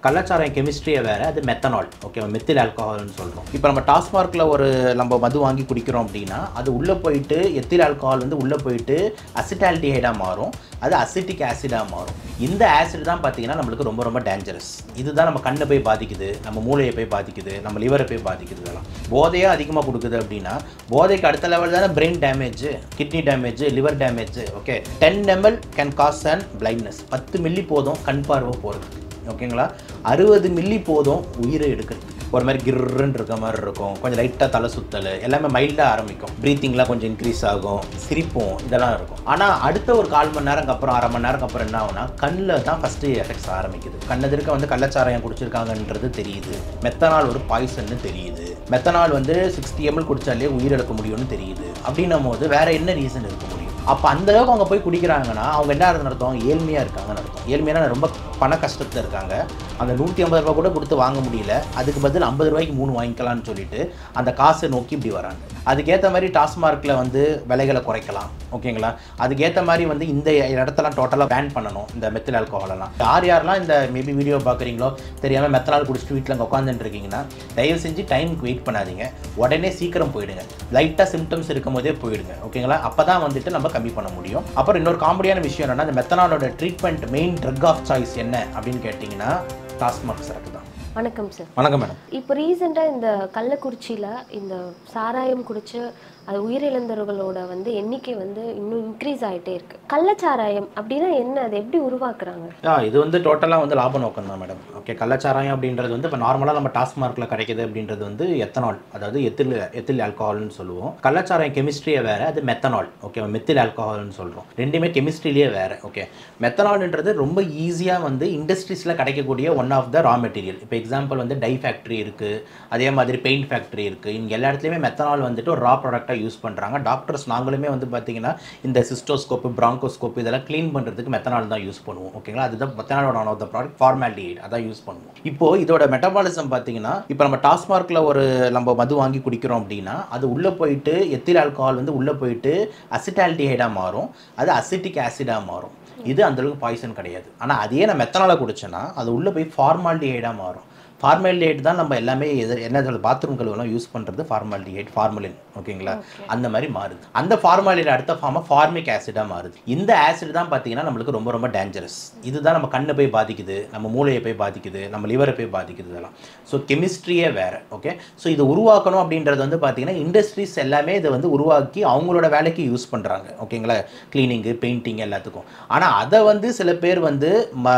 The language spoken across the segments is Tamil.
கள்ளச்சாராயம் கெமிஸ்ட்ரியே வேறு, அது மெத்தனால். ஓகே, மெத்தில் ஆல்கஹால்னு சொல்கிறோம். இப்போ நம்ம டாஸ்மார்க்கில் ஒரு நம்ம மது வாங்கி குடிக்கிறோம் அப்படின்னா அது உள்ளே போயிட்டு எத்தில் ஆல்கஹால் வந்து உள்ளே போயிட்டு அசிட்டால்டிஹைடாக மாறும், அது அசிட்டிக் ஆசிடாக மாறும். இந்த ஆசிட் தான் பார்த்தீங்கன்னா நம்மளுக்கு ரொம்ப ரொம்ப டேஞ்சரஸ். இதுதான் நம்ம கண்ணை போய் பாதிக்குது, நம்ம மூளையை போய் பாதிக்குது, நம்ம லிவரை போய் பாதிக்குது. இதெல்லாம் போதையே அதிகமாக கொடுக்குது அப்படின்னா போதைக்கு அடுத்த லெவல் தானே brain damage, kidney damage, liver damage. Okay, 10 ml can cause and blindness. 10 milli போதும் கண் பார்வை போகிறதுக்கு. ஓகேங்களா, 60 மில்லி போதும் உயிரை எடுக்கிறது. ஒரு மாதிரி கிர்ன்னு இருக்க மாதிரி இருக்கும், கொஞ்சம் லைட்டாக தலை சுத்தல், எல்லாமே மைல்டாக ஆரம்பிக்கும், ப்ரீத்திங்லாம் கொஞ்சம் இன்க்ரீஸ் ஆகும், சிரிப்போம், இதெல்லாம் இருக்கும். ஆனால் அடுத்த ஒரு 1/4 மணி நேரம் அப்புறம் 1/2 மணி நேரம் அப்புறம் என்ன ஆகுனா கண்ணில் தான் ஃபஸ்ட்டு எஃபெக்ட்ஸ் ஆரம்பிக்குது. கண்ணெதிர்க்க வந்து கள்ளச்சாராயம் குடிச்சிருக்காங்கன்றது தெரியுது, மெத்தனால் ஒரு பாய்சன்னு தெரியுது, மெத்தனால் வந்து 60 ml குடித்தாலே உயிரிழக்க முடியும்னு தெரியுது. அப்படின்னும் போது வேறு என்ன ரீசன் இருக்க முடியும்? அப்போ அந்தளவுக்கு அவங்க போய் குடிக்கிறாங்கன்னா அவங்க என்ன அர்த்தம்? ஏழ்மையாக இருக்காங்கன்னு அர்த்தம். ஏழ்மையான ரொம்ப பண கஷ்டத்தில் இருக்காங்க. அந்த 150 ரூபா கூட கொடுத்து வாங்க முடியல, அதுக்கு பதில் 50 ரூபாய்க்கு 3 வாங்கிக்கலாம்னு சொல்லிட்டு அந்த காசை நோக்கி இப்படி வராங்க. அதுக்கேற்ற மாதிரி டாஸ்மார்க்கில் வந்து விலைகளை குறைக்கலாம். ஓகேங்களா, அதுக்கேற்ற மாதிரி வந்து இந்த இடத்தெல்லாம் டோட்டலாக பேன் பண்ணணும் இந்த மெத்தில் ஆல்கஹாலெல்லாம். யாரெல்லாம் இந்த மேபி வீடியோ பார்க்குறீங்களோ தெரியாமல் மெத்தனால் குடிச்சிட்டு வீட்டில் அங்கே உட்காந்துட்டு இருக்கீங்கன்னா தயவு செஞ்சு டைமுக்கு வெயிட் பண்ணாதீங்க, உடனே சீக்கிரம் போயிடுங்க. லைட்டாக சிம்டம்ஸ் இருக்கும் போதே போயிடுங்க. ஓகேங்களா, அப்போ தான் வந்துட்டு நம்ம கம்மி பண்ண முடியும். அப்புறம் இன்னொரு காமெடியான விஷயம் என்னன்னா, இந்த மெத்தனாலோட treatment main drug of choice என்ன அப்படின்னு கேட்டிங்கன்னா டாஸ்மார்க் சரக்கு தான். வணக்கம் சார். வணக்கம் மேடம். இப்போ ரீசெண்டாக இந்த கள்ளக்குறிச்சியில் இந்த சாராயம் குடிச்சு அது உயிரிழந்தவர்களோட வந்து எண்ணிக்கை வந்து இன்னும் இன்க்ரீஸ் ஆகிட்டே இருக்கு. கள்ளச்சாராயம் அப்படின்னா என்ன, அது எப்படி உருவாக்குறாங்க? இது வந்து டோட்டலாக வந்து லாப நோக்கம் தான் மேடம். ஓகே, கள்ளச்சாராயம் அப்படின்றது வந்து இப்போ நார்மலாக நம்ம டாஸ்மார்க்கில் கிடைக்கிது அப்படின்றது வந்து எத்தனால், அதாவது எத்தில் ஆல்கஹால்னு சொல்லுவோம். கள்ளச்சாராயம் கெமிஸ்ட்ரியே வேறு, அது மெத்தனால். ஓகே, மெத்தில் ஆல்கஹால்னு சொல்கிறோம். ரெண்டுமே கெமிஸ்ட்ரியிலே வேறு. ஓகே, மெத்தனால்ன்றது ரொம்ப ஈஸியாக வந்து இண்டஸ்ட்ரீஸில் கிடைக்கக்கூடிய one of the raw material. இப்போ எக்ஸாம்பிள் வந்து டை ஃபேக்ட்ரி இருக்குது, அதே மாதிரி பெயிண்ட் ஃபேக்ட்ரி இருக்குது. இங்கே எல்லா இடத்துலையுமே மெத்தனால் வந்துட்டு ஒரு ரா ப்ராடக்டாக யூஸ் பண்ணுறாங்க. டாக்டர்ஸ் நாங்களுமே வந்து பார்த்தீங்கன்னா இந்த சிஸ்டோஸ்கோப்பு, பிராங்கோஸ்கோப்பு இதெல்லாம் க்ளீன் பண்ணுறதுக்கு மெத்தனால் தான் யூஸ் பண்ணுவோம். ஓகேங்களா, அதுதான் மெத்தனாலோட one of the product. Formaldehyde அதான் யூஸ் பண்ணுவோம். இப்போது இதோட மெட்டபாலிசம் பார்த்தீங்கன்னா, இப்போ நம்ம டாஸ்மார்க்கில் ஒரு நம்ம மது வாங்கி குடிக்கிறோம் அப்படின்னா அது உள்ளே போயிட்டு எத்தில் ஆல்கஹால் வந்து உள்ளே போயிட்டு அசிட்டால்டிஹைடாக மாறும், அது அசிட்டிக் ஆசிடாக மாறும். இது அந்தளவுக்கு பாய்சன் கிடையாது. ஆனால் அதையே நான் மெத்தனாலை குடிச்சேன்னா அது உள்ளே போய் ஃபார்மால்டிஹைடாக மாறும். ஃபார்மால்டிஹைட் தான் நம்ம எல்லாமே என்ன பாத்ரூம் கழுவெல்லாம் யூஸ் பண்ணுறது ஃபார்மால்டிஹைட், ஃபார்மலின். ஓகேங்களா, அந்த மாதிரி மாறுது. அந்த ஃபார்மாலின் அடுத்த ஃபார்மாக ஃபார்மிக் ஆசிடாக மாறுது. இந்த ஆசிட் தான் பார்த்தீங்கன்னா நம்மளுக்கு ரொம்ப ரொம்ப டேஞ்சரஸ். இதுதான் நம்ம கண்ணை போய் பாதிக்குது, நம்ம மூளையை போய் பாதிக்குது, நம்ம லிவரை போய் பாதிக்குது. இதெல்லாம் ஸோ கெமிஸ்ட்ரியே வேறு. ஓகே, ஸோ இது உருவாக்கணும் அப்படின்றது வந்து பார்த்தீங்கன்னா இண்டஸ்ட்ரீஸ் எல்லாமே இதை வந்து உருவாக்கி அவங்களோட வேலைக்கு யூஸ் பண்ணுறாங்க. ஓகேங்களா, கிளீனிங்கு, பெயிண்டிங் எல்லாத்துக்கும். ஆனால் அதை வந்து சில பேர் வந்து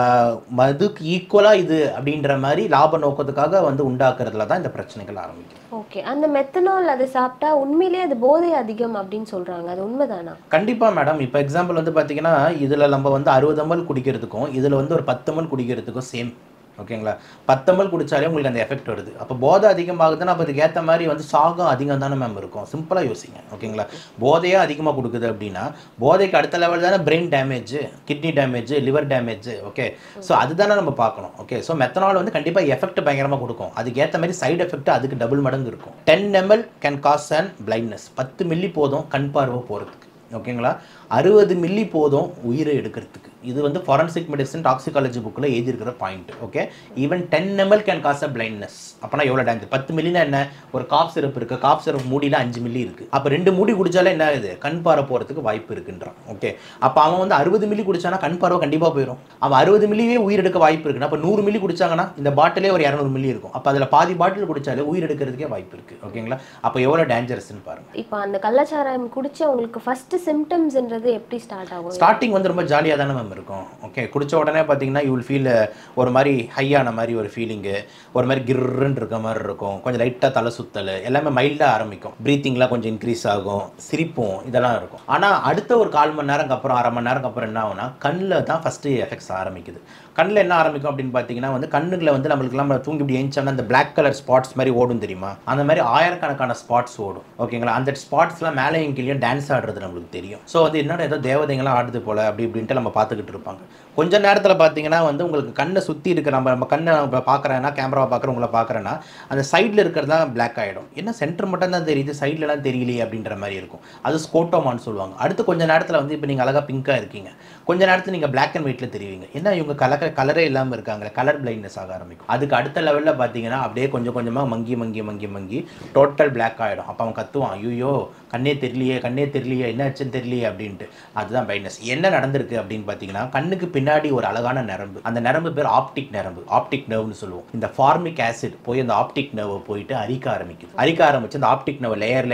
மதுக்கு ஈக்குவலாக இது அப்படின்ற மாதிரி லாப நோக்கத்துக்காக வந்து உண்டாக்குறதுல தான் இந்த பிரச்சனைகள் ஆரம்பிக்கும். ஓகே, அந்த மெத்தனால் அதை சாப்பிட்டா உண்மையிலேயே அது போதை அதிகம் அப்படின்னு சொல்றாங்க, அது உண்மைதானா? கண்டிப்பா மேடம். இப்போ எக்ஸாம்பிள் வந்து பார்த்தீங்கன்னா இதில் நம்ம வந்து 60 ml குடிக்கிறதுக்கும் இதில் வந்து ஒரு 10 ml குடிக்கிறதுக்கும் சேம். ஓகேங்களா, 10 ml குடித்தாலே உங்களுக்கு அந்த எஃபெக்ட் வருது. அப்போ போதை அதிகமாகுதுன்னா அப்போ அதுக்கு ஏற்ற மாதிரி வந்து சாகம் அதிகம் தானே மேம் இருக்கும். சிம்பிளாக யோசிங்க. ஓகேங்களா, போதையே அதிகமாக கொடுக்குது அப்படின்னா போதைக்கு அடுத்த லெவல் தானே brain damage, kidney damage, liver damage. Okay, so அதுதானே நம்ம பார்க்கணும். ஓகே, ஸோ மெத்தனால் வந்து கண்டிப்பாக எஃபெக்ட் பயங்கரமாக கொடுக்கும். அதுக்கு ஏற்ற மாதிரி சைடு எஃபெக்ட் அதுக்கு டபுள் மடங்கு இருக்கும். 10 ml can cause and blindness. 10 milli போதும் கண் பார்வை போகிறதுக்கு. ஓகேங்களா, 60 மில்லி போதும் உயிரை எடுக்கிறதுக்கு. இது வந்து ஃபாரன்சிக் மெடிசன் டாக்ஸிகாலஜி புக்கில் எழுதியிருக்கிற point. Okay, even 10 ml can cause a blindness. அப்போனா எவ்வளோ டேஞ்சர்? 10 மில்லினா என்ன? ஒரு காப் சிரப் இருக்குது, காப் சிரப் மூடியில் 5 மில்லி இருக்குது. அப்போ 2 மூடி குடிச்சாலே என்ன ஆகுது? கண் பார்வை போகிறதுக்கு வாய்ப்பு இருக்குன்றான். ஓகே, அப்போ அவன் வந்து 60 மில்லி குடிச்சானா கண் பார்வை கண்டிப்பாக போயிடும். அவன் 60 மில்லியே உயிர் எடுக்க வாய்ப்பு இருக்குன்னா அப்போ 100 மில்லி குடிச்சாங்கன்னா இந்த பாட்டிலே ஒரு 200 மில்லி இருக்கும். அப்போ அதில் பாதி பாட்டில் குடிச்சாலே உயிர் எடுக்கிறதுக்கே வாய்ப்பு இருக்குது. ஓகேங்களா, அப்போ எவ்வளோ டேஞ்சரஸ்ன்னு பாருங்கள். இப்போ அந்த கள்ளச்சாராயம் குடிச்சு அவங்களுக்கு ஃபர்ஸ்ட் சிம்டம்ஸ்ன்றது எப்படி ஸ்டார்ட் ஆகும்? ஸ்டார்டிங் வந்து ரொம்ப ஜாலியாக தானே மேம் இருக்கும். ஓகே, குடித்த உடனே பார்த்தீங்கன்னா யூ வில் ஃபீல் ஒரு மாதிரி ஹையான மாதிரி ஒரு ஃபீலிங்கு, ஒரு மாதிரி கிர்ன்னு இருக்க மாதிரி இருக்கும், கொஞ்சம் லைட்டாக தலை சுத்தல், எல்லாமே மைல்டாக ஆரம்பிக்கும், ப்ரீத்திங்லாம் கொஞ்சம் இன்க்ரீஸ் ஆகும், சிரிப்போம், இதெல்லாம் இருக்கும். ஆனால் அடுத்த ஒரு 1/4 மணி நேரம் அப்புறம் 1/2 மணி நேரம் அப்புறம் என்ன ஆகுனா கண்ணில் தான் ஃபஸ்ட்டு எஃபெக்ட்ஸ் ஆரம்பிக்குது. கண்ணில் என்ன ஆரம்பிக்கும் அப்படின்னு பார்த்தீங்கன்னா வந்து கண்ணுகளை வந்து நம்மளுக்குலாம் தூங்கி இப்படி ஏஞ்சோம்னா அந்த பிளாக் கலர் ஸ்பாட்ஸ் மாதிரி ஓடும் தெரியுமா? அந்த மாதிரி ஆயிரக்கணக்கான ஸ்பாட்ஸ் ஓடும். ஓகேங்களா, அந்த ஸ்பாட்ஸ்லாம் மேலேயும் கீழே டான்ஸ் ஆடுறது நம்மளுக்கு தெரியும். ஸோ வந்து என்னோட ஏதோ தேவதைங்களாம் ஆடுது போல் அப்படி இப்படின்ட்டு நம்ம பார்த்துக்கிட்டு இருப்பாங்க. கொஞ்ச நேரத்தில் பார்த்தீங்கன்னா வந்து உங்களுக்கு கண்ணை சுற்றி இருக்கிற நம்ம கண்ணை நம்ம பார்க்குறேன்னா, கேமராவை பார்க்குறேன், உங்களை பார்க்குறேன்னா அந்த சைடில் இருக்கிறதா பிளாக் ஆகிடும். என்ன சென்டர் மட்டும் தான் தெரியுது, சைட்லலாம் தெரியலையே அப்படின்ற மாதிரி இருக்கும். அது ஸ்கோட்டோமான்னு சொல்லுவாங்க. அடுத்து கொஞ்ச நேரத்தில் வந்து இப்போ நீங்கள் அழகாக பிங்காக இருக்கீங்க, கொஞ்ச நேரத்தில் நீங்கள் பிளாக் அண்ட் ஒயிட்டில் தெரிவிங்க. என்ன இவங்க கலரே இல்லாமல் இருக்காங்க, கலர் பிளைண்ட்னஸ் ஆக ஆரம்பிக்கும். அதுக்கு அடுத்த லெவலில் பார்த்தீங்கன்னா அப்படியே கொஞ்சம் கொஞ்சமாக மங்கி டோட்டல் பிளாக் ஆகிடும். அப்போ அவன் கத்துவான், ஐயோ கண்ணே தெரியலையே என்னாச்சுன்னு தெரியலையே அப்படின்ட்டு. அதுதான் பிளைண்ட்னஸ். என்ன நடந்திருக்கு அப்படின்னு பார்த்தீங்கன்னா, கண்ணுக்கு பின்னாடி ஒரு அழகான நரம்பு, அந்த நரம்பு பேர் ஆப்டிக் நரம்பு, ஆப்டிக் நர்வ்னு சொல்லுவோம். இந்த ஃபார்மிக் ஆசிட் போய் அந்த ஆப்டிக் நர்வை போயிட்டு அரிக்க ஆரம்பிச்சு அந்த ஆப்டிக் நர்வ் லேயர்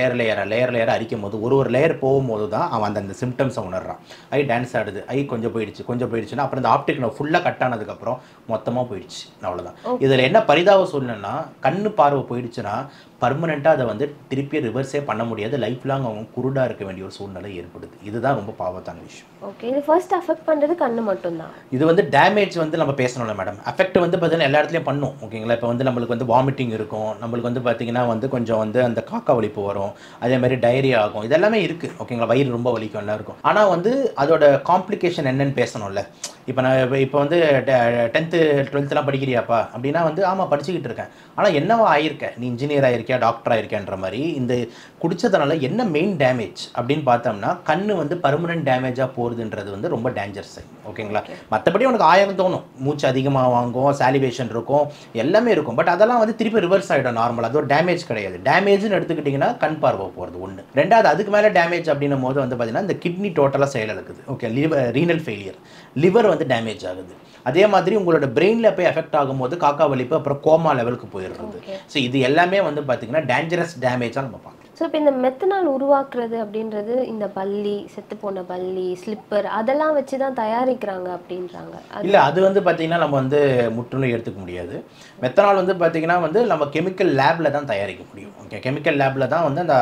லேயரா அரிக்கும் போது ஒரு லேயர் போகும்போது தான் அவன் அந்த சிம்டம்ஸை உணர்றான். ஐ டான்ஸ் ஆடுது, ஐ கொஞ்சம் போயிடுச்சுன்னா அப்புறம் இந்த ஆப்டிக் நர்வ் ஃபுல்லாக கட் ஆனதுக்கப்புறம் மொத்தமாக போயிடுச்சு. அவ்வளோதான். இதில் என்ன பரிதாப சூழ்நிலைன்னா, கண்ணு பார்வை போயிடுச்சுன்னா பர்மனெண்ட்டாக அதை வந்து திருப்பி ரிவர்ஸே பண்ண முடியாது. லைஃப் லாங் அவங்க குருடாக இருக்க வேண்டிய ஒரு சூழ்நிலை ஏற்படுது. இதுதான் ரொம்ப பாவத்தான விஷயம். ஓகே, இது ஃபர்ஸ்ட் அஃபெக்ட் பண்ணுறது கண்ணு மட்டும்தான். இது வந்து டேமேஜ் வந்து நம்ம பேசணும்ல மேடம். அஃபெக்ட் வந்து பார்த்தீங்கன்னா எல்லா இடத்துலையும் பண்ணும். ஓகேங்களா? இப்போ வந்து நம்மளுக்கு வந்து வாமிட்டிங் இருக்கும், நம்மளுக்கு வந்து பார்த்தீங்கன்னா வந்து கொஞ்சம் வந்து அந்த காக்கா வலிப்பு வரும், அதே மாதிரி டயரியா ஆகும், இதெல்லாமே இருக்குது. ஓகேங்களா? வயிறு ரொம்ப வலிக்கும், எல்லாம் இருக்கும். ஆனால் வந்து அதோட காம்ப்ளிகேஷன் என்னன்னு பேசணும்ல. இப்போ வந்து 10th 12th படிக்கிறியாப்பா அப்படின்னா வந்து ஆமாம் படிச்சுக்கிட்டு இருக்கேன். ஆனால் என்னவா ஆயிருக்க, நீ இன்ஜினியர் ஆயிருக்கியா, டாக்டர் ஆயிருக்கேன்ற மாதிரி இந்த குடிச்சதுனால என்ன மெயின் டேமேஜ் அப்படின்னு பார்த்தோம்னா, கண்ணு வந்து பர்மனன்ட் டேமேஜாக போகிறதுன்றது வந்து ரொம்ப டேஞ்சரஸ். ஓகேங்களா? மற்றபடி உனக்கு 1000 தோணும், மூச்சு அதிகமாக வாங்கும், சாலிவேஷன் இருக்கும், எல்லாமே இருக்கும். பட் அதெல்லாம் வந்து திருப்பி ரிவர்ஸ் ஆகிடும் நார்மலாக. அது ஒரு டேமேஜ் கிடையாது. டேமேஜ்னு எடுத்துக்கிட்டிங்கன்னா கண் பார்வை போகிறது ஒன்று. ரெண்டாவது அதுக்கு மேலே டேமேஜ் அப்படின்னும் போது வந்து பார்த்தீங்கன்னா இந்த கிட்னி டோட்டலாக செயலிழக்குது. ஓகே, ரீனல் ஃபெயிலியர், லிவர் வந்து டேமேஜ் ஆகுது. அதே மாதிரி உங்களோட பிரெயினில் போய் எஃபெக்ட் ஆகும்போது காக்கா வலிப்பு, அப்புறம் கோமா லெவலுக்கு போயிடுறது. ஸோ இது எல்லாமே வந்து பார்த்தீங்கன்னா டேஞ்சரஸ் டேமேஜாக நம்ம பார்க்கலாம். ஸோ இப்போ இந்த மெத்தனால் உருவாக்குறது அப்படின்றது இந்த பல்லி, செத்து போன பல்லி, ஸ்லிப்பர் அதெல்லாம் வச்சு தான் தயாரிக்கிறாங்க அப்படின்றாங்க. இல்லை, அது வந்து பார்த்தீங்கன்னா நம்ம வந்து முற்றிலும் எடுத்துக்க முடியாது. மெத்தனால் வந்து பார்த்தீங்கன்னா வந்து நம்ம கெமிக்கல் லேபில் தான் தயாரிக்க முடியும். ஓகே, கெமிக்கல் லேபில் தான் வந்து அந்த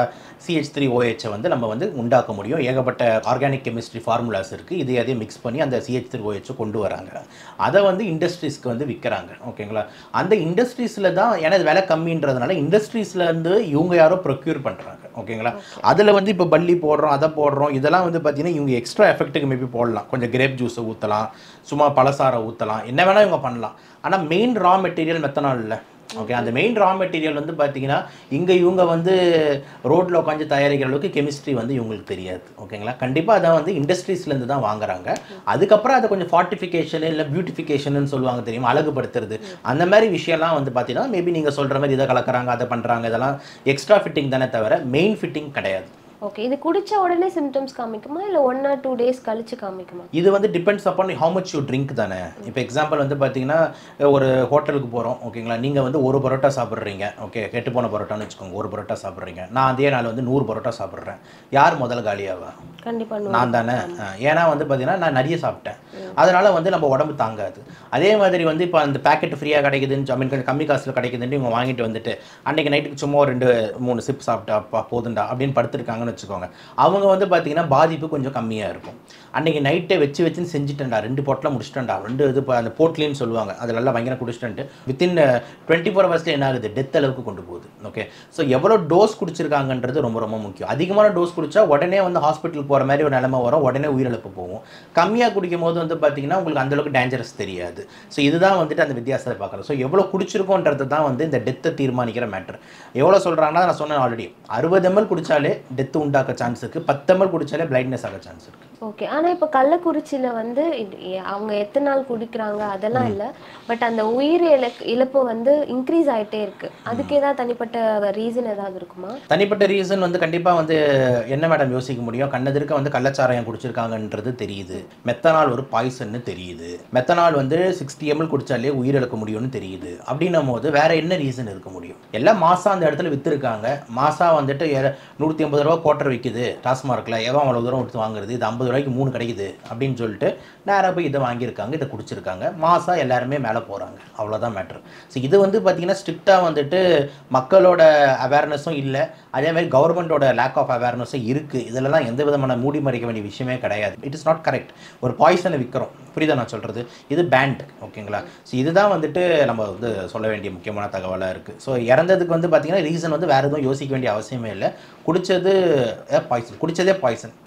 CH3OH வந்து நம்ம வந்து உண்டாக்க முடியும். ஏகப்பட்ட ஆர்கானிக் கெமிஸ்ட்ரி ஃபார்முலாஸ் இருக்குது. இதையும் மிக்ஸ் பண்ணி அந்த CH3OH கொண்டு வராங்க. அதை வந்து இண்டஸ்ட்ரீஸ்க்கு வந்து விற்கிறாங்க. ஓகேங்களா? அந்த இண்டஸ்ட்ரீஸில் தான், ஏன்னா இது விலை கம்மின்றதுனால இண்டஸ்ட்ரீஸ்லேருந்து இவங்க யாரோ ப்ரொக்யூர் பண்ணுறாங்க. ஓகேங்களா? அதில் வந்து இப்போ பல்லி போடுறோம், அதை போடுறோம், இதெல்லாம் வந்து பார்த்தீங்கன்னா இவங்க எக்ஸ்ட்ரா எஃபெக்ட்டுக்கு மேபி போடலாம். கொஞ்சம் கிரேப் ஜூஸை ஊற்றலாம், சும்மா பழசாரை ஊற்றலாம், என்ன வேணால் இவங்க பண்ணலாம். ஆனால் மெயின் ரா மெட்டீரியல் மெத்தனால் இல்லை. ஓகே, அந்த மெயின் ரா மெட்டீரியல் வந்து பார்த்தீங்கன்னா இவங்க வந்து ரோட்டில் உட்காந்து தயாரிக்கிற அளவுக்கு கெமிஸ்ட்ரி வந்து இவங்களுக்கு தெரியாது. ஓகேங்களா? கண்டிப்பாக அதை வந்து இண்டஸ்ட்ரீஸ்லேருந்து தான் வாங்குறாங்க. அதுக்கப்புறம் அதை கொஞ்சம் ஃபார்ட்டிஃபிகேஷன் இல்லை பியூட்டிஃபிகேஷன் சொல்லுவாங்க தெரியுமா, அழகுபடுத்துறது, அந்த மாதிரி விஷயம்லாம் வந்து பார்த்தீங்கன்னா மேபி நீங்கள் சொல்கிற மாதிரி இதை கலக்கிறாங்க, அதை பண்ணுறாங்க. இதெல்லாம் எக்ஸ்ட்ரா ஃபிட்டிங் தானே தவிர மெயின் ஃபிட்டிங் கிடையாது. ஓகே, இது குடிச்ச உடனே சிம்டம்ஸ் காமிக்குமா இல்லை 1 or 2 days கழிச்சு காமிக்குமா? இது வந்து depends upon how much you drink தானே. இப்போ எக்ஸாம்பிள் வந்து பார்த்தீங்கன்னா ஒரு ஹோட்டலுக்கு போகிறோம். ஓகேங்களா? நீங்கள் வந்து ஒரு பரோட்டா சாப்பிட்றீங்க. ஓகே, கெட்டு போன பரோட்டான்னு வச்சுக்கோங்க. ஒரு பரோட்டா சாப்பிட்றீங்க. நான் அதே நாள் வந்து 100 பரோட்டா சாப்பிட்றேன். யார் முதல்ல காலியாவா? கண்டிப்பாக நான் தானே. ஏன்னா வந்து பார்த்தீங்கன்னா நான் நிறைய சாப்பிட்டேன், அதனால் வந்து நம்ம உடம்பு தாங்காது. அதே மாதிரி வந்து இப்போ அந்த பேக்கெட் ஃப்ரீயாக கிடைக்குதுன்னு, ஐ மீன் கொஞ்சம் கம்மி காசில் கிடைக்குதுன்னு இவங்க வாங்கிட்டு வந்துட்டு அன்றைக்கி நைட்டுக்கு சும்மா 2-3 சிப் சாப்பிட்டாப்பா போதுண்டா அப்படின்னு படுத்துருக்காங்க வச்சுக்கோங்க. அவங்க வந்து பார்த்தீங்கன்னா பாதிப்பு கொஞ்சம் கம்மியாக இருக்கும். அன்றைக்கி நைட்டே வச்சுன்னு செஞ்சுட்டேன்டா, 2 பொட்டலாம் முடிச்சிட்டேன்டா, 2 இது அந்த போட்லின்னு சொல்லுவாங்க, அதெல்லாம் பயங்கர குடிச்சிட்டு வித்தின் 24 hours என்ன ஆகுது, டெத் அளவுக்கு கொண்டு போகுது. ஓகே, ஸோ எவ்வளோ டோஸ் குடிச்சிருக்காங்கன்றது ரொம்ப ரொம்ப முக்கியம். அதிகமான டோஸ் குடிச்சா உடனே வந்து ஹாஸ்பிட்டல் போகிற மாதிரி ஒரு நிலைமை வரும், உடனே உயிரிழப்பு போகும். கம்மியாக குடிக்கும் போது வந்து பார்த்தீங்கன்னா உங்களுக்கு அந்தளவுக்கு டேஞ்சரஸ் தெரியாது. ஸோ இதுதான் வந்துட்டு அந்த வித்தியாசத்தை பார்க்குறோம். ஸோ எவ்வளோ குடிச்சிருக்கோன்றது தான் வந்து இந்த டெத்தை தீர்மானிக்கிற மேட்டர். எவ்வளோ சொல்கிறாங்கன்னா நான் சொன்னேன் ஆல்ரெடி, 60 ml குடித்தாலே டெத்து உண்டாக்க சான்ஸ் இருக்குது, 10 ml குடித்தாலே பிளைட்னஸ் ஆக சான்ஸ் இருக்குது. ஓகே, ஆனால் இப்போ கள்ளக்குறிச்சியில் வந்து அவங்க எத்தனை நாள் குடிக்கிறாங்க அதெல்லாம் இல்லை, பட் அந்த உயிர் இழப்பு வந்து இன்க்ரீஸ் ஆகிட்டே இருக்குது. அதுக்கு ஏதாவது தனிப்பட்ட ரீசன் ஏதாவது இருக்குமா? தனிப்பட்ட ரீசன் வந்து கண்டிப்பாக வந்து என்ன மேடம் யோசிக்க முடியும், கண்ணெதிர்க்க வந்து கள்ளச்சாராயம் குடிச்சிருக்காங்கன்றது தெரியுது, மெத்தனால் ஒரு பாய்சன்னு தெரியுது, மெத்தனால் வந்து 60 ml குடித்தாலே உயிரிழக்க முடியும்னு தெரியுது. அப்படின்னும் போது வேற என்ன ரீசன் இருக்க முடியும்? எல்லாம் மாசா அந்த இடத்துல விற்றுருக்காங்க. மாசா வந்துட்டு 150 ரூபா குவார்ட்டர் விற்கிது டாஸ்மார்க்கில், எவன் அவ்வளோ தூரம் கொடுத்து வாங்குறது, இது 50 ரூபாய்க்கு 3 கிடைக்குது அப்படின்னு சொல்லிட்டு நேராக போய் இதை வாங்கியிருக்காங்க, இதை குடிச்சிருக்காங்க. மாசா எல்லாருமே மேலே போகிறாங்க, அவ்வளோதான் மேட்ரு. ஸோ இது வந்து பார்த்தீங்கன்னா ஸ்ட்ரிக்டாக வந்துட்டு மக்களோட அவேர்னஸும் இல்லை, அதே மாதிரி கவர்மெண்ட்டோட லேக் ஆஃப் அவேர்னஸும் இருக்குது. இதெல்லாம் எந்த விதமான மூடி மறைக்க வேண்டிய விஷயமே கிடையாது. It is not correct. ஒரு பாய்சனை விற்கிறோம், புரியுதா நான் சொல்கிறது, இது பேண்ட். ஓகேங்களா? ஸோ இதுதான் வந்துட்டு நம்ம வந்து சொல்ல வேண்டிய முக்கியமான தகவலாக இருக்குது. ஸோ இறந்ததுக்கு வந்து பார்த்தீங்கன்னா ரீசன் வந்து வேறு எதுவும் யோசிக்க வேண்டிய அவசியமே இல்லை. குடித்ததே பாய்சன்.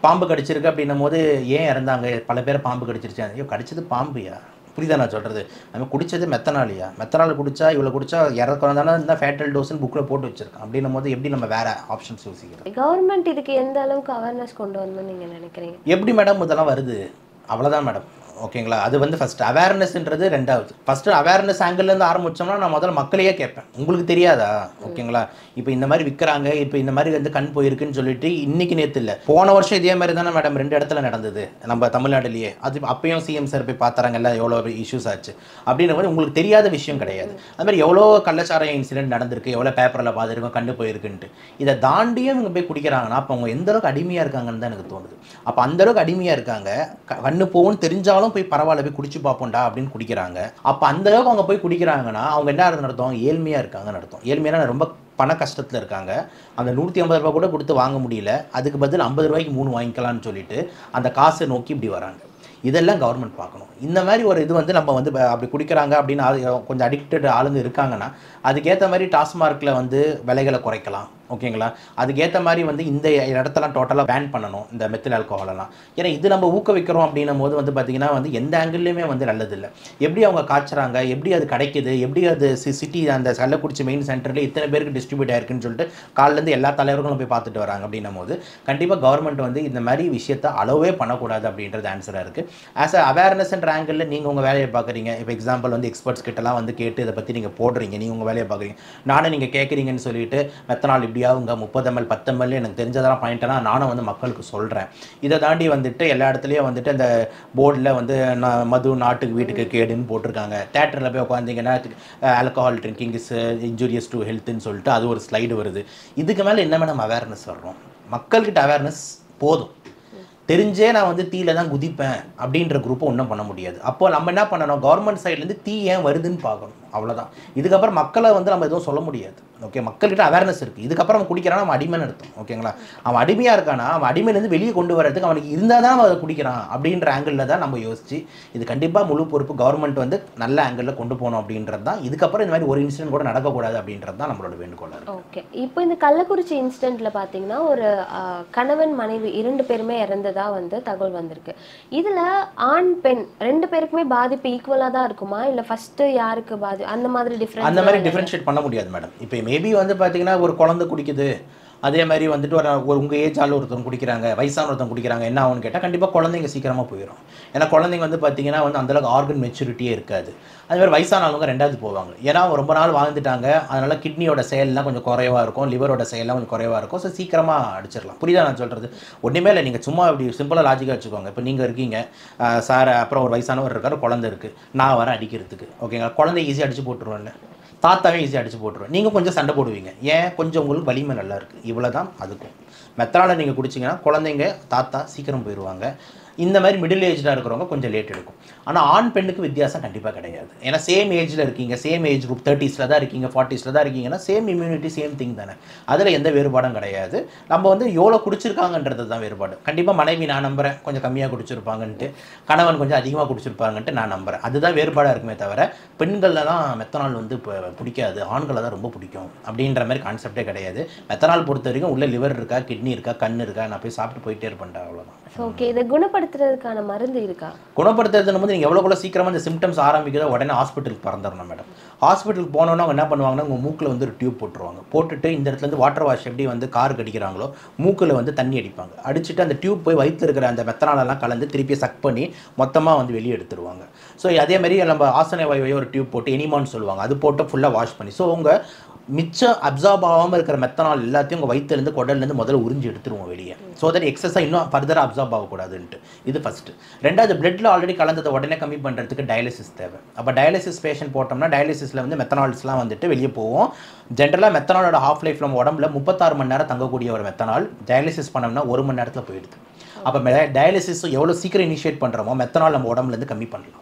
பாம்பு கடிச்சிருக்கு அப்படின்னும் போது ஏன் இறந்தாங்க, பல பேர் பாம்பு கடிச்சிருச்சு, ஐயோ கடிச்சது பாம்புயா, புரியுதா நான் சொல்கிறது? நம்ம குடித்தது மெத்தனாலியா, மெத்தனால் குடித்தா இவ்வளோ குடித்தா இறக்குறோம் தானே இந்த ஃபேட்டல் டோஸ்ன்னு புக்கில் போட்டு வச்சிருக்கோம். அப்படின்னும் போது எப்படி நம்ம வேறு ஆப்ஷன்ஸ் யோசிக்கிறோம்? கவர்மெண்ட் இதுக்கு எந்த அளவுக்கு அவேர்னஸ் கொண்டு வரணும்னு நீங்கள் நினைக்கிறீங்க? எப்படி மேடம் இதெல்லாம் வருது? அவ்வளோதான் மேடம். ஓகேங்களா, அது வந்து ஃபஸ்ட்டு அவேர்னஸ்ன்றது ரெண்டாவது. ஃபஸ்ட்டு அவேர்னஸ் ஆங்கிள்லேருந்து ஆரம்பித்தோம்னா நான் முதல்ல மக்களையே கேட்பேன், உங்களுக்கு தெரியாதா? ஓகேங்களா, இப்போ இந்த மாதிரி விற்கிறாங்க, இப்போ இந்த மாதிரி வந்து கண் போயிருக்குன்னு சொல்லிட்டு இன்றைக்கி நேற்று இல்லை, போன வருஷம் இதே மாதிரி தானே மேடம் 2 இடத்துல நடந்தது நம்ம தமிழ்நாட்டிலேயே. அது அப்பயும் சிஎம் சார் போய் பார்த்தாங்கல்ல, எவ்வளோ இஷ்யூஸ் ஆச்சு அப்படின்ற மாதிரி உங்களுக்கு தெரியாத விஷயம் கிடையாது. அது மாதிரி எவ்வளோ கள்ளச்சாராய இன்சிடென்ட் நடந்திருக்கு, எவ்வளோ பேப்பரில் பார்த்துருக்கோம் கண்டு போயிருக்குன்ட்டு. இதை தாண்டியும் இவங்க போய் குடிக்கிறாங்கன்னா அப்போ அவங்க எந்த அளவுக்கு அடிமையாக இருக்காங்கன்னு தான் எனக்கு தோணுது. அப்போ அந்தளவுக்கு அடிமையாக இருக்காங்க, கண்ணு போகும்னு தெரிஞ்சாலும் போய் பரவாயில்ல போய் குடிச்சு பார்ப்போம்டா அப்படின்னு குடிக்கிறாங்க. அப்போ அந்த அளவுக்கு அவங்க போய் குடிக்கிறாங்கன்னா அவங்க என்ன நடத்தும், ஏழ்மையாக இருக்காங்கன்னு நடத்தும். ஏழ்மையான ரொம்ப பண கஷ்டத்தில் இருக்காங்க, அந்த 150 ரூபா கூட கொடுத்து வாங்க முடியல, அதுக்கு பதில் 50 ரூபாய்க்கு 3 வாங்கிக்கலாம்னு சொல்லிட்டு அந்த காசை நோக்கி இப்படி வராங்க. இதெல்லாம் கவர்மெண்ட் பார்க்கணும். இந்த மாதிரி ஒரு இது வந்து நம்ம வந்து அப்படி குடிக்கிறாங்க அப்படின்னு கொஞ்சம் அடிக்டட் ஆளுங்க இருக்காங்கன்னா அதுக்கேற்ற மாதிரி டாஸ்மார்க்கில் வந்து விலைகளை குறைக்கலாம். ஓகேங்களா, அதுக்கேற்ற மாதிரி வந்து இந்த இடத்தெல்லாம் டோட்டலாக பேன் பண்ணணும் இந்த மெத்தில் ஆல்கஹாலெல்லாம். ஏன்னா இது நம்ம ஊக்குவிக்கிறோம் அப்படின்னும் போது வந்து பார்த்திங்கன்னா வந்து எந்த ஆங்கிள்லேயுமே வந்து நல்லதில்லை. எப்படி அவங்க காய்ச்சுறாங்க, எப்படி அது கிடைக்குது, எப்படி அது சிட்டி அந்த கள்ளக்குறிச்சி மெயின் சென்டரில் இத்தனை பேருக்கு டிஸ்ட்ரிபியூட் ஆயிருக்குன்னு சொல்லிட்டு காலிலேருந்து எல்லா தலைவர்களும் போய் பார்த்துட்டு வராங்க. அப்படின்னும் போது கண்டிப்பாக கவர்மெண்ட் வந்து இந்த மாதிரி விஷயத்தை அளவே பண்ணக்கூடாது அப்படின்றது ஆன்சராக இருக்குது. ஆஸ் அ அவேர்னஸ்ன்ற ஆங்கிளில் நீங்கள் உங்கள் வேலையை பார்க்குறீங்க. இப்போ எக்ஸாம்பிள் வந்து எக்ஸ்பர்ட்ஸ் கிட்டலாம் வந்து கேட்டு இதை பற்றி நீங்கள் போடுறீங்க, நீங்கள் உங்கள் வேலையை பார்க்குறீங்க. நானும் நீங்கள் கேட்குறீங்கன்னு சொல்லிட்டு மெத்தனால் இப்படியாவுங்க 30 ml 10 ml எனக்கு தெரிஞ்சதெல்லாம் பாயிண்ட்டெல்லாம் நானும் வந்து மக்களுக்கு சொல்கிறேன். இதை தாண்டி வந்துட்டு எல்லா இடத்துலையும் வந்துட்டு அந்த போர்டில் வந்து மது நாட்டுக்கு வீட்டுக்கு கேடுன்னு போட்டிருக்காங்க. தேட்டரில் போய் உட்காந்திங்கன்னா alcohol drinking is injurious to ஹெல்த்துன்னு சொல்லிட்டு அது ஒரு ஸ்லைடு வருது. இதுக்கு மேலே என்ன நம்ம அவேர்னஸ் வர்றோம்? மக்கள்கிட்ட அவேர்னஸ் போதும். தெரிஞ்சே நான் வந்து தீயில தான் குதிப்பேன் அப்படின்ற குரூப்பை ஒன்றும் பண்ண முடியாது. அப்போ நம்ம என்ன பண்ணணும், கவர்மெண்ட் சைட்லேருந்து தீ ஏன் வருதுன்னு பார்க்கணும், அவ்வளோதான். இதுக்கப்புறம் மக்களை வந்து நம்ம எதுவும் சொல்ல முடியாது. ஓகே, மக்கள்கிட்ட அவேர்னஸ் இருக்குது. இதுக்கப்புறம் அவன் குடிக்கிறான், அவன் அடிமைன்னு அர்த்தம். ஓகேங்களா, அவன் அடிமையாக இருக்கானா, அவன் அடிமையிலேருந்து வெளியே கொண்டு வரதுக்கு அவனுக்கு இருந்தால் தான் அவன் அதை குடிக்கிறான் அப்படின்ற ஆங்கிளில் தான் நம்ம யோசிச்சு இது கண்டிப்பாக முழு பொறுப்பு கவர்மெண்ட் வந்து நல்ல ஆங்கிளில் கொண்டு போகணும் அப்படின்றது தான். இதுக்கப்புறம் இந்த மாதிரி ஒரு இன்சிடென்ட் கூட நடக்கக்கூடாது அப்படின்றது தான் நம்மளோட வேண்டுகோள். ஓகே, இப்போ இந்த கள்ளக்குறிச்சி இன்சிடென்ட்டில் பார்த்தீங்கன்னா ஒரு கணவன் மனைவி 2 பேருமே இறந்ததா வந்து தகவல் வந்திருக்கு. இதில் ஆண் பெண் 2 பேருக்குமே பாதிப்பு ஈக்குவலாக தான் இருக்குமா, இல்லை ஃபஸ்ட்டு யாருக்கு அந்த மாதிரி டிஃபரன்ஷியேட் பண்ண முடியாது மேடம். இப்போ மேபி வந்து பார்த்தீங்கன்னா ஒரு குழந்தை குடிக்குது, அதே மாதிரி வந்துட்டு ஒரு உங்கள் ஏஜ் ஆள் ஒருத்தவங்க குடிக்கிறாங்க, வயசான ஒருத்தவங்க குடிக்கிறாங்க, என்ன ஆகும்னு கேட்டால் கண்டிப்பாக குழந்தைங்க சீக்கிரமாக போயிடும். ஏன்னா குழந்தைங்க வந்து பார்த்தீங்கன்னா வந்து அந்தளவுக்கு ஆர்கன் மெச்சூரிட்டியே இருக்காது. அதுமாதிரி வயசான ஆளுங்க 2வது போவாங்க. ஏன்னா ரொம்ப நாள் வாழ்ந்துட்டாங்க, அதனால் கிட்னியோட செயல்லாம் கொஞ்சம் குறைவாக இருக்கும், லிவரோட செயல்லாம் கொஞ்சம் குறைவாக இருக்கும். ஸோ சீக்கிரமாக அடிச்சிடலாம். புரியுதா நான் சொல்கிறது? ஒன்றுமே இல்லை, நீங்கள் சும்மா அப்படி சிம்பிளாக லாஜிக்காக வச்சுக்கோங்க. இப்போ நீங்கள் இருக்கீங்க சார், அப்புறம் ஒரு வயசானவர் இருக்கார், குழந்தை இருக்குது, நான் வரேன் அடிக்கிறதுக்கு. ஓகேங்களா, குழந்தை ஈஸியாக அடித்து போட்டுருவேன்ல, தாத்தாவே ஈஸியாக அடித்து போட்டுருவேன். நீங்கள் கொஞ்சம் சண்டை போடுவீங்க, ஏன் கொஞ்சம் உங்களுக்கு வலிமை நல்லா இருக்குது, இவ்வளோ தான். அதுக்கும் மெத்தனால் நீங்கள் குடிச்சிங்கன்னா குழந்தைங்க தாத்தா சீக்கிரம் போயிடுவாங்க. இந்த மாதிரி மிடில் ஏஜ்டாக இருக்கிறவங்க கொஞ்சம் லேட் எடுக்கும். ஆனால் ஆண் பெண்ணுக்கு வித்தியாசம் கண்டிப்பாக கிடையாது. ஏன்னா சேம் ஏஜில் இருக்கீங்க, சேம் ஏஜ் குரூப் 30s தான் இருக்கீங்க, 40s தான் இருக்கீங்கன்னா சேம் இம்யூனிட்டி சேம் திங் தானே. அதில் எந்த வேறுபாடும் கிடையாது. நம்ம வந்து எவ்வளோ குடிச்சிருக்காங்கன்றது தான் வேறுபாடு. கண்டிப்பாக மனைவி நான் நம்புகிறேன் கொஞ்சம் கம்மியாக குடிச்சிருப்பாங்கன்ட்டு, கணவன் கொஞ்சம் அதிகமாக குடிச்சிருப்பாங்கன்ட்டு நான் நம்புகிறேன். அதுதான் வேறுபாடாக இருக்குமே தவிர பெண்களில் தான் மெத்தனால் வந்து இப்போ பிடிக்காது, ஆண்களை தான் ரொம்ப பிடிக்கும் அப்படின்ற மாதிரி கான்செப்டே கிடையாது. மெத்தனால் பொறுத்த வரைக்கும் உள்ள லிவர் இருக்கா, கிட்னி இருக்கா, கண் இருக்கா, நான் போய் சாப்பிட்டு போயிட்டே இருப்பேன், அவ்வளோதான். ஓகே, இதை குணப்படுத்துறதுக்கான மருந்து இருக்கா? குணப்படுத்துறதுன்னு போது நீங்கள் எவ்வளோ சீக்கிரமாக இந்த சிம்டம்ஸ் ஆரம்பிக்கிறதோ உடனே ஹாஸ்பிட்டலுக்கு பறந்துடணும் மேடம். ஹாஸ்பிட்டலுக்கு போனோன்னா அவங்க என்ன பண்ணுவாங்கன்னா உங்கள் மூக்கில் வந்து ஒரு டியூப் போட்டுருவாங்க. போட்டுட்டு இந்த இடத்துலேருந்து வாட்டர் வாஷ் எப்படி வந்து காருக்கு அடிக்கிறாங்களோ மூக்கில் வந்து தண்ணி அடிப்பாங்க. அடிச்சுட்டு அந்த டியூப் போய் வயிற்று இருக்கிற அந்த மெத்தனாலெல்லாம் கலந்து திருப்பி சக் பண்ணி மொத்தமாக வந்து வெளியே எடுத்துருவாங்க. ஸோ அதேமாதிரி நம்ம ஆசன வாயுவையோ ஒரு டியூப் போட்டு எனிமான்னு சொல்லுவாங்க, அது போட்டு ஃபுல்லாக வாஷ் பண்ணி, ஸோ உங்கள் மிச்சம் அப்சார்ப் ஆகாமல் இருக்கிற மெத்தனால் எல்லாத்தையும் உங்கள் வயிற்றுலேருந்து குடல்லேருந்து முதல்ல உறிஞ்சி எடுத்துருவோம் வெளியே. ஸோ தட் எக்ஸஸாக இன்னும் ஃபர்தராக அப்சார்ப் ஆகக்கூடாதுன்ட்டு. இது ஃபஸ்ட்டு. ரெண்டாவது, பிளட்டில் ஆல்ரெடி கலந்ததை உடனே கம்மி பண்ணுறதுக்கு டயாலிசிஸ் தேவை. அப்போ டயாலிசிஸ் பேஷண்ட் போட்டோம்னா டயாலிசிஸில் வந்து மெத்தனால்ஸ்லாம் வந்துட்டு வெளியே போவோம். ஜென்ரலாக மெத்தனாலோட ஹாஃப் லைஃப் நம்ம உடம்புல 36 மணி நேரம் தங்கக்கூடிய ஒரு மெத்தனால் டயாலிசிஸ் பண்ணோம்னா 1 மணி நேரத்தில் போயிடுது. அப்போ டயாலிசிஸ் எவ்வளோ சீக்கிரம் இனிஷியேட் பண்ணுறோமோ மெத்தனால் நம்ம உடம்புலேருந்து கம்மி பண்ணலாம்.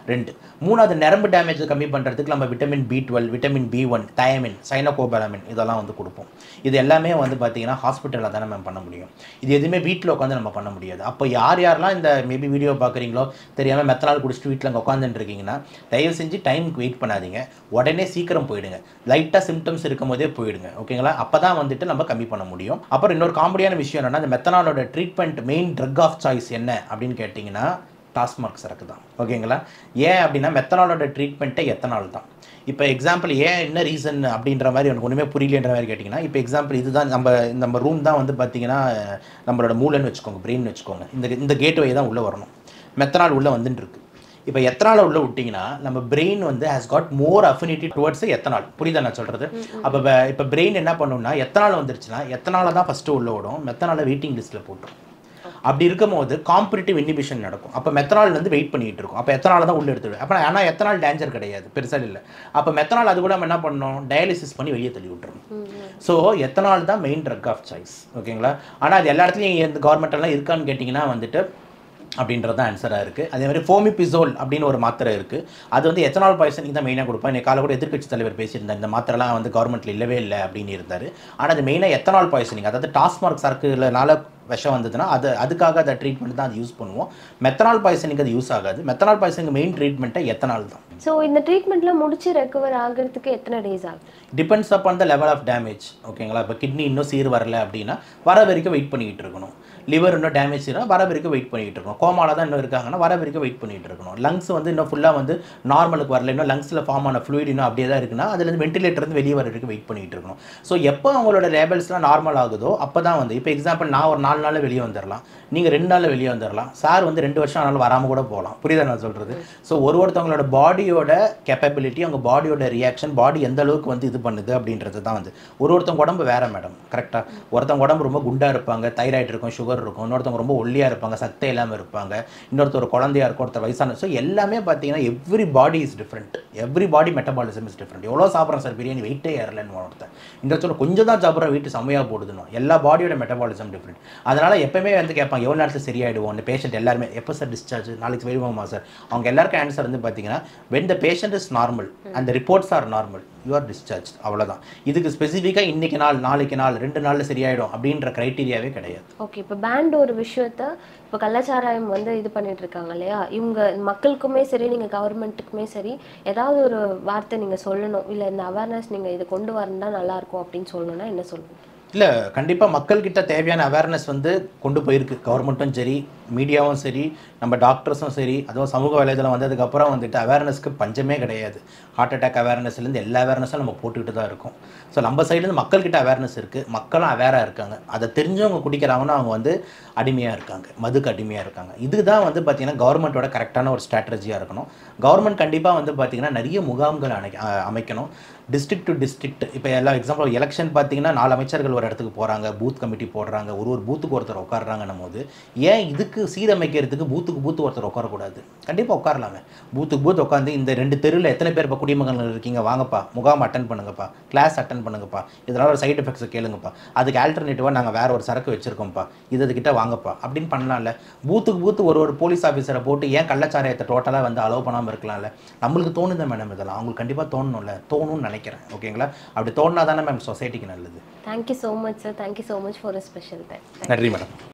2. மூணாவது நரம்பு டேமேஜை கம்மி பண்ணுறதுக்கு நம்ம vitamin B12, vitamin B1, thiamine, சைனோகோபாலமின் இதெல்லாம் வந்து கொடுப்போம். இது எல்லாமே வந்து பார்த்தீங்கன்னா ஹாஸ்பிட்டலில் தான் நம்ம பண்ண முடியும். இது எதுவுமே வீட்டில் உட்காந்து நம்ம பண்ண முடியாது. அப்போ யாரெல்லாம் இந்த மேபி வீடியோ பார்க்குறீங்களோ தெரியாமல் மெத்தனால் குடிச்சிட்டு வீட்டில் அங்கே உட்காந்துட்டு இருக்கீங்கன்னா தயவு செஞ்சு டைமுக்கு வெயிட் பண்ணாதீங்க, உடனே சீக்கிரம் போயிடுங்க. லைட்டாக சிம்டம்ஸ் இருக்கும் போதே போயிடுங்க. ஓகேங்களா? அப்போ தான் வந்துட்டு நம்ம கம்மி பண்ண முடியும். அப்புறம் இன்னொரு காமெடியான விஷயம் என்னன்னா, இந்த மெத்தனாலோட treatment main drug of choice என்ன அப்படின்னு கேட்டிங்கன்னா டாஸ்மார்க் சரக்கு தான். ஓகேங்களா? ஏன் அப்படின்னா மெத்தனாலோட ட்ரீட்மெண்ட்டே எத்தனால் தான். இப்போ எக்ஸாம்பிள் ஏன் என்ன ரீசன் அப்படின்ற மாதிரி எனக்கு ஒன்றுமே புரியலன்ற மாதிரி கேட்டிங்கன்னா, இப்போ எக்ஸாம்பிள் இதுதான் நம்ம ரூம் தான் வந்து பார்த்தீங்கன்னா நம்மளோட மூளைன்னு வச்சுக்கோங்க, பிரெயின் வச்சுக்கோங்க. இந்த கேட்வே தான் உள்ளே வரணும். மெத்தனால் உள்ளே வந்துட்டு இருக்கு. இப்போ எத்தனால் உள்ள விட்டிங்கன்னா நம்ம பிரெயின் வந்து has got more affinity towards ethanol. புரியுதா நான் சொல்கிறது? அப்போ இப்போ பிரெயின் என்ன பண்ணுன்னா எத்தனால் வந்துருச்சுன்னா எத்தனால தான் ஃபஸ்ட்டு உள்ள விடும், மெத்தனால வெயிட்டிங் லிஸ்ட்டில் போட்டுரும். அப்படி இருக்கும் போது காம்படிட்டிவ் இன்ஹிபிஷன் நடக்கும். அப்போ மெத்தனால் வந்து வெயிட் பண்ணிட்டு இருக்கும். அப்போ எத்தனால தான் உள்ள எடுத்துடும். அப்போ ஆனால் எத்தனால் டேஞ்சர் கிடையாது, பெருசாக இல்லை. அப்போ மெத்தனால் அது கூட நம்ம என்ன பண்ணணும், டயாலிசிஸ் பண்ணி வெளியே தள்ளி விட்டுறணும். ஸோ எத்தனால் தான் மெயின் ட்ரக் ஆஃப் சாய்ஸ். ஓகேங்களா? ஆனால் அது எல்லா இடத்துலையும் இந்த கவர்மெண்ட்டெல்லாம் இருக்கான்னு கேட்டிங்கன்னா வந்துட்டு அப்படின்றது தான் ஆன்சராக இருக்குது. அதே மாதிரி ஃபோமிபிசோல் அப்படின்னு ஒரு மாத்திரை இருக்குது. அது வந்து எத்தனால் பாய்சனிங் தான் மெயினாக கொடுப்பேன். இன்னைக்கு காலை கூட எதிர்க்கட்சி தலைவர் பேசியிருந்தார், இந்த மாத்திரைலாம் வந்து கவர்மெண்ட்டில் இல்லவே இல்லை அப்படின்னு இருந்தார். ஆனால் அது மெயினாக எத்தனால் பாய்சனிங், அதாவது டாஸ்மார்க் சரக்குனால விஷம் வந்ததுன்னா அதுக்காக அதை ட்ரீட்மெண்ட் தான் அது யூஸ் பண்ணுவோம். மெத்தனால் பாய்சனிங் அது யூஸ் ஆகாது. மெத்தனால் பாய்சனிங் மெயின் ட்ரீட்மெண்ட்டை எத்தனால் தான். ஸோ இந்த ட்ரீட்மெண்ட்டில் முடிச்சு ரெக்கவர் ஆகிறதுக்கு எத்தனை டேஸ் ஆகும்? Depends upon the level of damage. ஓகேங்களா? இப்போ கிட்னி இன்னும் சீர் வரல அப்படின்னா வர வரைக்கும் வெயிட் பண்ணிக்கிட்டு இருக்கணும். லிவர் இன்னும் டேமேஜ் இருந்தால் வர வரைக்கும் வெயிட் பண்ணிகிட்டு இருக்கணும். கோமாவில் தான் இன்னும் இருக்காங்கன்னா வர வரைக்கும் வெயிட் பண்ணிகிட்டு இருக்கணும். லங்ஸ் வந்து இன்னும் ஃபுல்லாக வந்து நார்மலுக்கு வரல, இன்னும் லங்ஸில் ஃபார்ம் ஆன ஃப்ளூயிட் இன்னும் அப்படியே தான் இருக்குன்னா அதுலேருந்து வென்டிலேட்டர்ந்து வெளியே வர வரைக்கும் வெயிட் பண்ணிகிட்டு இருக்கணும். ஸோ எப்போ அவங்களோட லேபல்ஸ்லாம் நார்மல் ஆகுதோ அப்போ தான் வந்து இப்போ எக்ஸாம்பிள் நான் ஒரு 4 நாளில் வெளியே வந்துடலாம், நீங்கள் 2 நாளில் வெளியே வந்துடலாம், சார் வந்து 2 வருஷம் ஆனாலும் வராமல் கூட போகலாம். புரியுதா நான் சொல்கிறது? ஸோ ஒருத்தவங்களோட பாடியோட கேப்பபிலிட்டி, அவங்க பாடியோட ரியாக்ஷன், பாடி எந்த அளவுக்கு வந்து இது பண்ணுது அப்படின்றது தான் வந்து ஒருத்தவங்க உடம்பு வேறு மேடம். கரெக்டாக? ஒருத்தவங்க உடம்பு ரொம்ப குண்டாக இருப்பாங்க, தைராய்டு இருக்கும், சுகர் இருக்கும். இன்னொருத்தவங்க ரொம்ப ஒல்லியாக இருப்பாங்க, சக்தி இல்லாமல் இருப்பாங்க. இன்னொருத்தர் ஒரு குழந்தையாக இருக்கும், ஒருத்தர் வயசான. ஸோ எல்லாமே பார்த்தீங்கன்னா every body is different, every body metabolism is different. எவ்வளோ சாப்பிட்றேன் சார் பிரியாணி, வெயிட்டே ஏறலன்னு ஒருத்தர், இன்னொருத்தர் கொஞ்சம் தான் சாப்பிட்ற வெயிட் செம்மையாக போடுதுன்னு. எல்லா பாடியோட மெட்டபாலிசம் டிஃப்ரெண்ட். அதனால் எப்பவுமே வந்து கேட்பாங்க எவ்வளோ நேரத்தில் சரியாயிடுவோம் அந்த பேஷண்ட் எல்லாருமே, எப்போ சார் டிஸ்சார்ஜ், நாளைக்கு வெளியுமா சார்? அவங்க எல்லாருக்கும் ஆன்சர் வந்து பார்த்தீங்கன்னா when the patient is normal and the reports are normal, you are discharged. அவ்வளோதான். இதுக்கு ஸ்பெசிஃபிக்காக இன்றைக்கி நாள், நாளைக்கு நாள், 2 நாளில் சரியாயிடும் அப்படின்ற க்ரைட்டீரியாவே கிடையாது. ஓகே, இப்போ பேண்ட் ஒரு விஷயத்த இப்போ கள்ளச்சாராயம் வந்து இது பண்ணிட்டு இருக்காங்க இல்லையா, இவங்க மக்களுக்குமே சரி நீங்கள் கவர்மெண்ட்டுக்குமே சரி ஏதாவது ஒரு வார்த்தை நீங்கள் சொல்லணும், இல்லை இந்த அவேர்னஸ் நீங்கள் இதை கொண்டு வரணும்னா நல்லாயிருக்கும் அப்படின்னு சொல்லணும்னா என்ன சொல்லணும்? இல்லை, கண்டிப்பாக மக்கள்கிட்ட தேவையான அவேர்னஸ் வந்து கொண்டு போயிருக்கு. கவர்மெண்ட்டும் சரி, மீடியாவும் சரி, நம்ம டாக்டர்ஸும் சரி, அதுவும் சமூக வலைதளம் வந்ததுக்கப்புறம் வந்துட்டு அவேர்னஸ்க்கு பஞ்சமே கிடையாது. ஹார்ட் அட்டாக் அவேர்னஸ்லேருந்து எல்லா அவேர்னஸும் நம்ம போட்டுக்கிட்டு தான் இருக்கோம். ஸோ நம்ம சைட்லேருந்து மக்கள்கிட்ட அவேர்னஸ் இருக்குது, மக்களும் அவேராக இருக்காங்க. அதை தெரிஞ்சவங்க குடிக்கிறாங்கன்னா அவங்க வந்து அடிமையாக இருக்காங்க, மதுக்கு அடிமையாக இருக்காங்க. இதுதான் வந்து பார்த்திங்கன்னா கவர்மெண்ட்டோட கரெக்டான ஒரு ஸ்ட்ராட்டஜியாக இருக்கணும். கவர்மெண்ட் கண்டிப்பாக வந்து பார்த்திங்கன்னா நிறைய முகாம்கள் அமைக்கணும், டிஸ்ட்ரிக்ட் டு டிஸ்ட்ரிக்ட். இப்போ எல்லா எக்ஸாம்பிள் எலெக்ஷன் பார்த்தீங்கன்னா 4 அமைச்சர்கள் ஒரு இடத்துக்கு போகிறாங்க, பூத் கமிட்டி போடுறாங்க, ஒரு பூத்துக்கு ஒருத்தர் உட்காடுறாங்கன்னும் போது ஏன் இதுக்கு சீரமைக்கிறதுக்கு பூத்துக்கு ஒருத்தர் உட்காரக்கூடாது? கண்டிப்பாக உட்காரலாமே. பூத் உட்காந்து இந்த 2 தெருவில் எத்தனை பேர் இப்போ குடிமகன்கள் இருக்கீங்க, வாங்கப்பா முகாம் அட்டன் பண்ணுங்கப்பா, கிளாஸ் அட்டன் பண்ணுங்கப்பா, இதனால் ஒரு சைட் எஃபெக்ட்ஸை கேளுங்கப்பா, அதுக்கு ஆல்டர்னேட்டிவாக நாங்கள் வேறு ஒரு சரக்கு வச்சுருக்கோம்ப்பா, இதுக்கிட்ட வாங்கப்பா அப்படின்னு பண்ணலாம்ல. பூத்துக்கு ஒரு போலீஸ் ஆஃபீஸரை போட்டு ஏன் கள்ளச்சாராயத்தை டோட்டலாக வந்து அலோவ் பண்ணாமல் இருக்கலாம்ல? நம்மளுக்கு தோணுது மேடம், இதெல்லாம் அவங்களுக்கு கண்டிப்பாக தோணணும்ல, தோணும்னு நினைக்கிறேன். ஓகேங்களா? அப்படி தோணுனா தானே மேம் சொசைட்டிக்கு நல்லது. Thank you so much sir, thank you so much for a special time. நன்றி மேடம்.